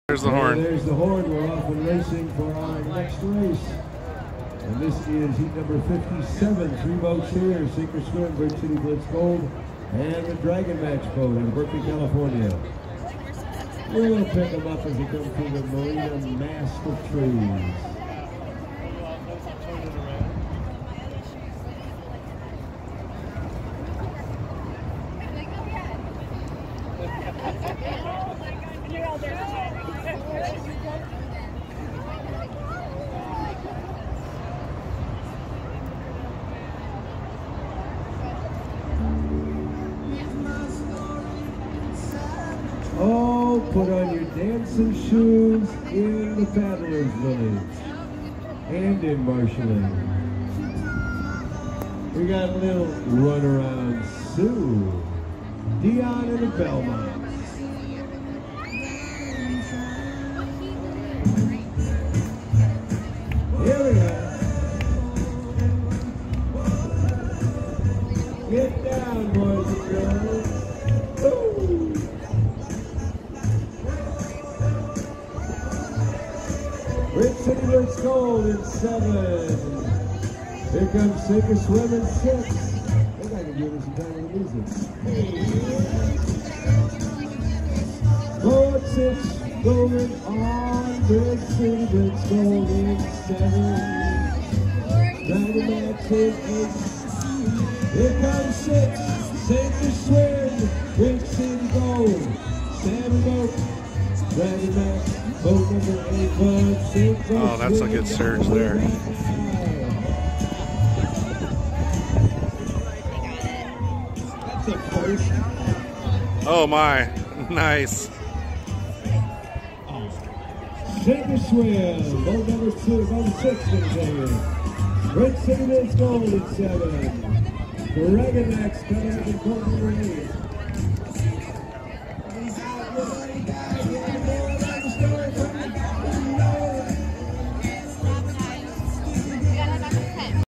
There's the horn. There's the horn. We're off and racing for our next race. And this is heat number 57. 3 boats here. Sink or Swim, Bridge City Blitz Gold, and the Dragon Match boat in Berkeley, California. We're going to pick them up as they come through the Marina Mast of Trees. Oh, put on your dancing shoes in the Paddler's Village and in Marshalling. We got a little run around Sue, Dion and the Belmonts. Here we go. Get down, boys and girls. Ooh. Bridge City Blitz Gold in 7. Here comes Sink or Swim in 6. I think I can give us some time with the music. Forward 6 going on. Bridge City Blitz Gold in 7. Dragon Match in 8. Here comes 6. Sink or Swim. Bridge City Gold. 7 boats. Dragon Match. Boat number 8, Bud. Oh, that's a good surge there. That's a first. Oh my, nice. Sink or Swim. Boat number 2, boat 6 in there. Bridge City Blitz Gold at 7. Dragon Match coming up in boat number 8.